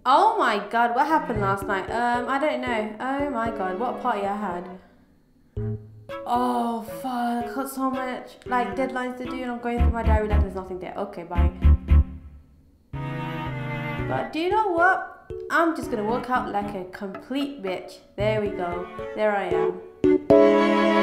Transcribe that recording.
Oh my god, what happened last night? I don't know. Oh my god, what a party I had. Oh fuck, I got so much like deadlines to do and I'm going through my diary like there's nothing there. Okay, bye. But do you know what? I'm just gonna walk out like a complete bitch. There we go. There I am.